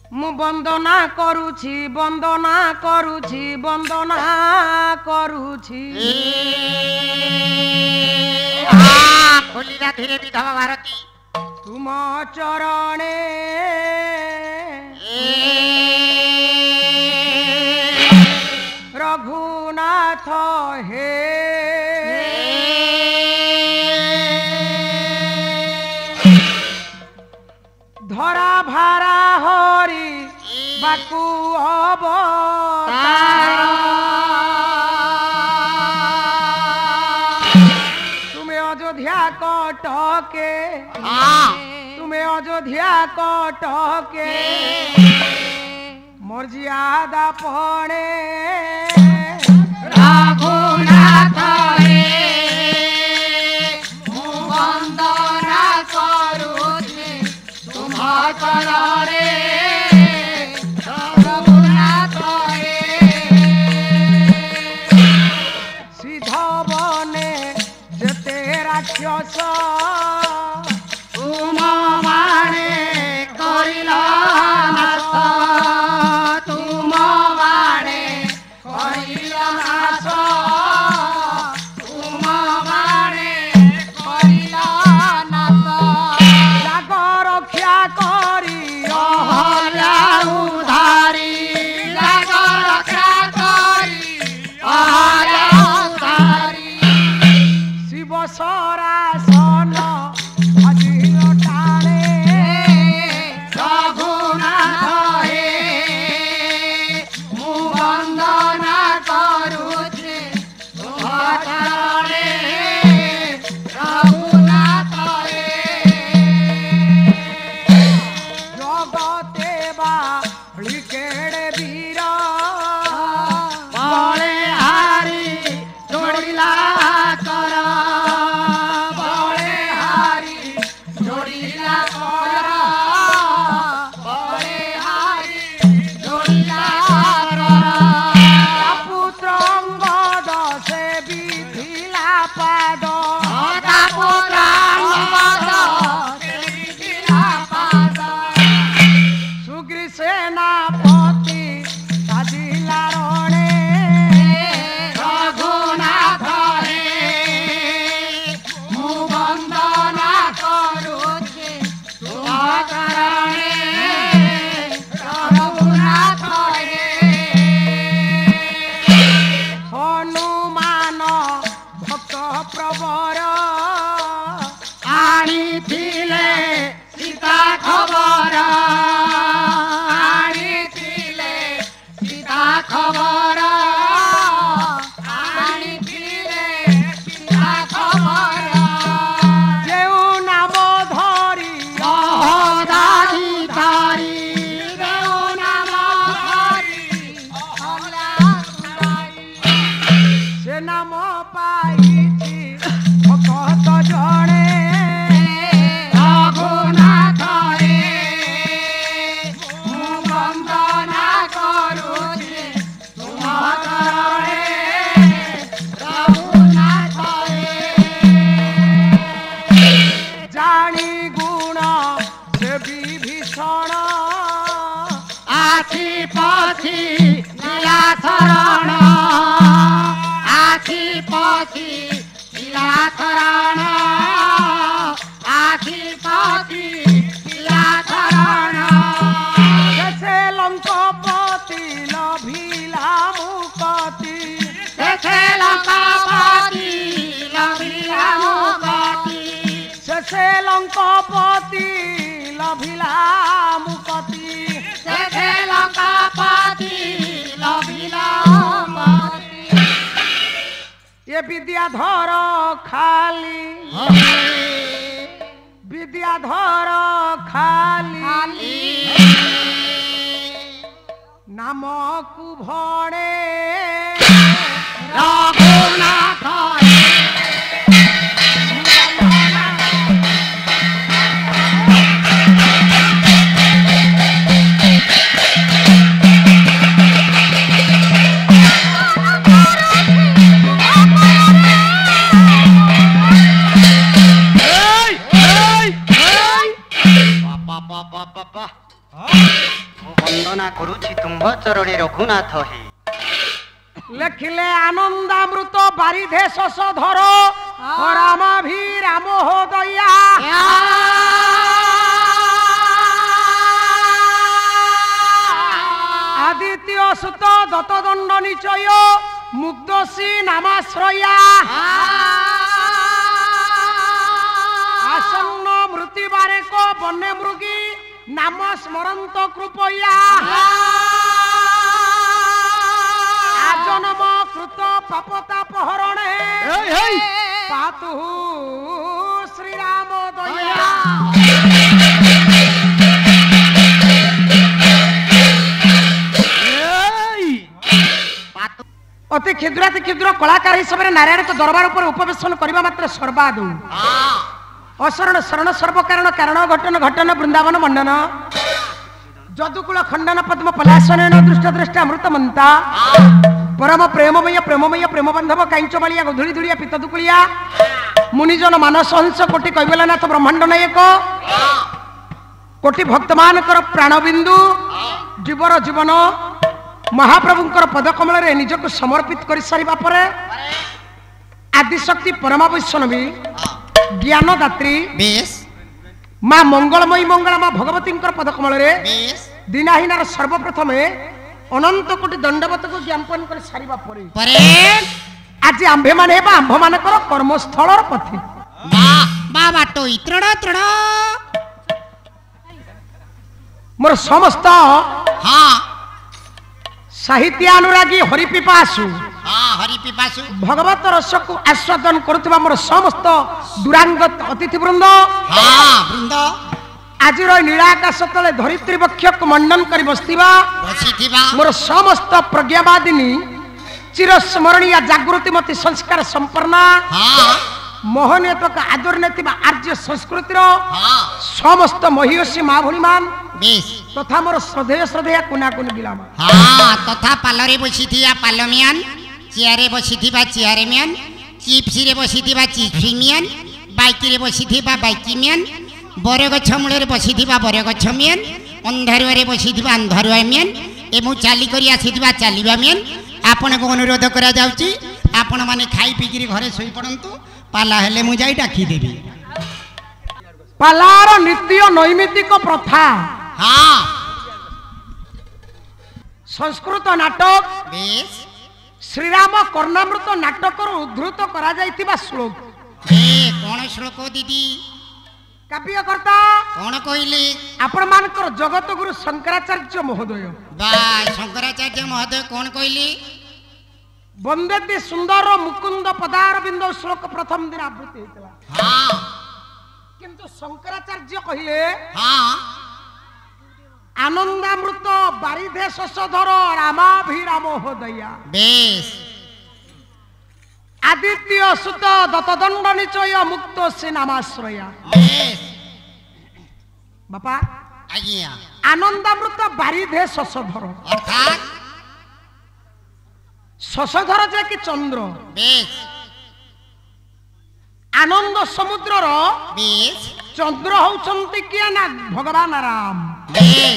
मु वंदना करुछि वंदना करुछि वंदना करुछि खोलिला धीरे विधवा भारती तुम चरणे रघुनाथ हे धरा भारा हरि बाकु अवतार तुम्हें अयोध्या कटके तुम्हें अयोध्या कटके मर्यादा पड़े रघुनाथ हे मु वंदना करुछि तुम चरणे रघुनाथ हे सिद्ध बने जेते राक्षस तुम माने करिला नाथ तुम माने करिला नाथ तुम माने करिला नाथ जाग रक्षा करी अहल्या उधारी जाग रक्षा करी अहल्या उधारी शिव सरासन अजिर टाणे रघुनाथ हे मु वंदना करुछि तुम चरणे रघुनाथ हे जगते बाळी केड़े वीर बळे हारी जोड़िला कर बळे हारी जोड़िला कर बळे हारी जोड़िला कर पुत्र अंगद से विधिला पाद होता पुत्र अंगद सेविला पाद सुग्री सेनापति साजिला रणे रघुनाथ हे मु वंदना करुछि तुम चरणे रघुनाथ हे हनुमान भक्त प्रवर आनिथिले सीता खबर आनिथिले सीता खबर आनिथिले सीता खबर जेउ नाम धरी अहदारी धारी देव नाम हरि अहला सुनाई से नाम पाइछि भक्त जणे रघुनाथ हे मु वंदना करुछि तुम चरणे रघुनाथ हे जानी गुण से विभीषण आखि पछी लीला शरण आखि पछी लीला शरण आखि पछी लीला शरण जैसे लंकापति लभिला मुकति देखे लंकापति लभिला मुकति जैसे लंकापति लभिला मुकति देखे लंकापति लभिला मुकति ये विद्याधर खाली विद्याधर खाली नामक भणे रघुनाथ हे ବନ୍ଦନା କରୁଛି ତୁମ୍ଭ ଚରଣେ ରଘୁନାଥ ହେ। ଲେଖିଲେ ଆନନ୍ଦାମୃତ ବାରିଧେ ଶଶଧର ରାମ ଭି ରାମ ହୋ ଦୟା। ଆଦିତ୍ୟ ସୁତ ଦତ୍ତଦଣ୍ଡ ନିଚୟ ମୁକ୍ତଶ୍ରୀ ନାମାଶ୍ରୟା। আসন্ন মৃত্যুবারেক বন্যে মৃগী নাম স্মরন্ত কৃপয়া। আজন্ম কৃত পাপতাপহরণে পাতু শ্রীরাম দয়া। অতি ক্ষুদ্রাতি ক্ষুদ্র কলাকার হিসাবে নারায়ণক দরবার উপরে উপবেশন করা মাত্র সর্বাদৌ অশরণ শরণ সর্বকারণ কারণ ঘটন ঘটন বৃন্দাবন মন্ডন যদুকুল খণ্ডন পদ্ম পলাশনয়ন দৃষ্ট দৃষ্ট অমৃত মন্তা পরম প্রেমময় প্রেমময় প্রেম বান্ধব কাঞ্চমালিয়া গধুলি ধুলিয়া পিতদুকুলিয়া মুনিজন মানস হংস কোটি কৈবল্যনাথ ব্রহ্মাণ্ড নায়ক কোটি ভক্তমানଙ୍କର প্রাণবিন্দু জীবর জীবন মহাপ্রভুଙ୍କର পদকমଳରେ ନିଜକୁ ସମର୍ପିତ କରି ସାରିବା ପରେ ଆଦିଶକ୍ତି ପରମା ବୈଷ୍ଣବୀ জ্ঞানদাত্রী মা মঙ্গলময়ী মঙ্গলা মা ভগবতীঙ্কর পদকমଳରେ দিনাহীনার সর্বপ্রথমে অনন্ত কোটি দণ্ডবতକୁ জ্ঞাপন করে সারিবা পরে আজি আম্ভে মানে হেবা আম্ভ মানকর কর্মস্থলর পথে মোর সমস্ত সাহিত্যানুরাগী হরিপিপাসু ভগবত রসকু আস্বাদন করুথিবা মোর সমস্ত দুরাঙ্গত অতিথিবৃন্দ আজির নীলাকাশ তলে ধরিত্রী বক্ষক মণ্ডন করে বসিবা মোর সমস্ত প্রজ্ঞাবাদিনী চিরস্মরণীয় জাগৃতিমতী সংস্কার সম্পন্ন মোহনীয়তক আদরণে থিবা আর্য সংস্কৃতির সমস্ত মহিষী মা ভূমিমান তথা মোর শ্রদ্ধেয় শ্রদ্ধেয়া কুনাকুনি গিলামা তথা পালরে বসিথিয়া পালমিয়ান চেয়ারে বসিথিবা চেয়ারম্যান চিপসিরে বসিথিবা চিপসিমিয়ান বাইকিরে বসিথিবা বাইকিমিয়ান বরগছ মূଳରେ বসিথিবা বরগছ মিয়ান ଅନ୍ଧାରୁଆରେ ବସିଥିବା ଅନ୍ଧାରୁଆ ମିଆନ୍ ଏବଂ ଚାଲି କରି ଆସିଥିବା ଚାଲିବା ମିଆନ୍ ଆପଣଙ୍କୁ ଅନୁରୋଧ କରାଯାଉଛି ଆପଣମାନେ ଖାଇ ପିଇକିରି ଘରେ ଶୋଇପଡ଼ନ୍ତୁ ପାଲା ହେଲେ ମୁଁ ଯାଇ ଡାକିଦେବି ପାଲାର ନୀତି ଓ ନୈମିତିକ ପ୍ରଥା ହଁ ସଂସ୍କୃତ ନାଟକ ଶ୍ରୀରାମ କର୍ଣ୍ଣାମୃତ ନାଟକରୁ ଉଦ୍ଧୃତ କରାଯାଇଥିବା ଶ୍ଲୋକ କଣ ଶ୍ଲୋକ ଦିଦି କାବ୍ୟକର୍ତ୍ତା କଣ କହିଲେ ଆପଣ ମାନଙ୍କର ଜଗତ ଗୁରୁ ଶଙ୍କରାଚାର୍ଯ୍ୟ ମହୋଦୟ ବା ଶଙ୍କରାଚାର୍ଯ୍ୟ ମହୋଦୟ କଣ କହିଲେ ବନ୍ଦେତି ସୁନ୍ଦର ମୁକୁନ୍ଦ ପଦାରବିନ୍ଦ ଶ୍ଲୋକ ପ୍ରଥମ ଦିନ ଆବୃତ୍ତି ହେଇଥିଲା ହଁ କିନ୍ତୁ ଶଙ୍କରାଚାର୍ଯ୍ୟ କହିଲେ ହଁ ଆନନ୍ଦାମୃତ ବାରିଧେ ଶଶଧର ରାମାଭିରାମ ମହୋଦୟା ବେଶ ଆଦିତ୍ୟ ସୁତ ଦତ୍ତଦଣ୍ଡ ନିଚୟ ମୁକ୍ତ ସେ ନାମାଶ୍ରୟା ବାପା ଆଜ୍ଞା ଆନନ୍ଦାମୃତ ବାରିଧେ ଶଶଧର ଅର୍ଥାତ୍ ଶଶଧର ଯେ କି ଚନ୍ଦ୍ର ବେଶ ଆନନ୍ଦ ସମୁଦ୍ରର ବେଶ ଚନ୍ଦ୍ର ହଉଛନ୍ତି କିଏ ନା ଭଗବାନ ରାମ ବେଶ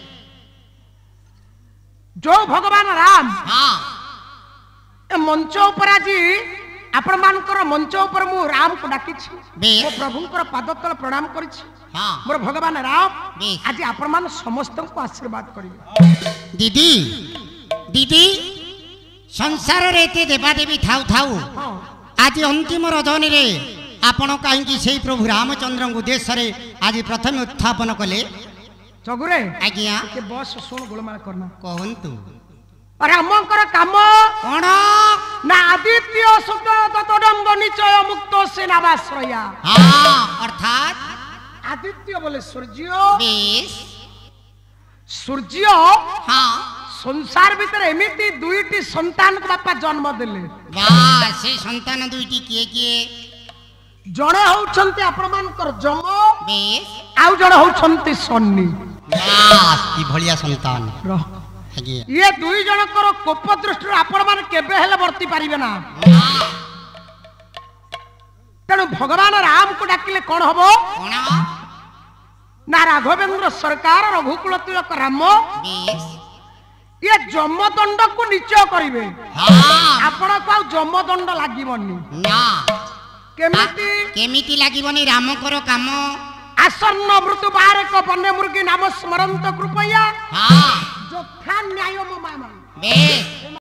ଯୋଉ ଭଗବାନ ରାମ ହଁ ଏ ମଞ୍ଚ ଉପରେ ଆଜି ଆପଣ ମାନଙ୍କର ମଞ୍ଚ ଉପରେ ମୁଁ ରାମକୁ ଡାକିଛି ମୋ ପ୍ରଭୁଙ୍କର ପାଦ ତଳେ ପ୍ରଣାମ କରିଛି ମୋର ଭଗବାନ ରାମ ଆଜି ଆପଣ ମାନ ସମସ୍ତଙ୍କୁ ଆଶୀର୍ବାଦ କରିବେ ଦିଦି ଦିଦି ସଂସାରରେ ଏତେ ଦେବାଦେବୀ ଥାଉ ଥାଉ ଆଜି ଅନ୍ତିମ ରଜନୀରେ ଆପଣ କାହିଁକି ସେଇ ପ୍ରଭୁ ରାମଚନ୍ଦ୍ରଙ୍କୁ ଦେଶରେ ଆଜି ପ୍ରଥମେ ଉତ୍ଥାପନ କଲେ ଚଗୁରେ ଆଜ୍ଞା ଟିକେ ବସ ଶୁଣ ଗୋଳମାଳ କରନା କହନ୍ତୁ ରାମଙ୍କର କାମ କଣ ନା ଆଦିତ୍ୟ ସୁତ ଦତ୍ତଦଣ୍ଡ ନିଚୟ ମୁକ୍ତ ସେ ନାମାଶ୍ରୟା ହଁ ଅର୍ଥାତ୍ ଆଦିତ୍ୟ ବୋଲେ ସୂର୍ଯ୍ୟ ବେଶ ସୂର୍ଯ୍ୟ ହଁ ସଂସାର ଭିତରେ ଏମିତି ଦୁଇଟି ସନ୍ତାନକୁ ବାପା ଜନ୍ମ ଦେଲେ ବା ସେ ସନ୍ତାନ ଦୁଇଟି କିଏ କିଏ ଜଣେ ହଉଛନ୍ତି ଆପଣ ମାନଙ୍କର ଯମ ବେଶ ଆଉ ଜଣେ ହଉଛନ୍ତି ଶନି କି ଭଳିଆ ସନ୍ତାନ ଆଜ୍ଞା ଇଏ ଦୁଇ ଜଣଙ୍କର କୋପ ଦୃଷ୍ଟିରୁ ଆପଣ ମାନେ କେବେ ହେଲେ ବର୍ତ୍ତି ପାରିବେ ନା ତେଣୁ ଭଗବାନ ରାମକୁ ଡାକିଲେ କଣ ହବ କଣ ନା ରାଘବେନ୍ଦ୍ର ସରକାର ରଘୁକୁଳ ତିଳକ ରାମ ବେଶ ये जमदंड को निश्चय करिवे हाँ आपण को आ जमदंड लागिबनी ना केमिति केमिति लागिबनी रामकर काम आसन्न मृत्यु बाहर को वन्य मुर्गी नाम स्मरंत कृपया हाँ जोथा न्याय मो मामा बेश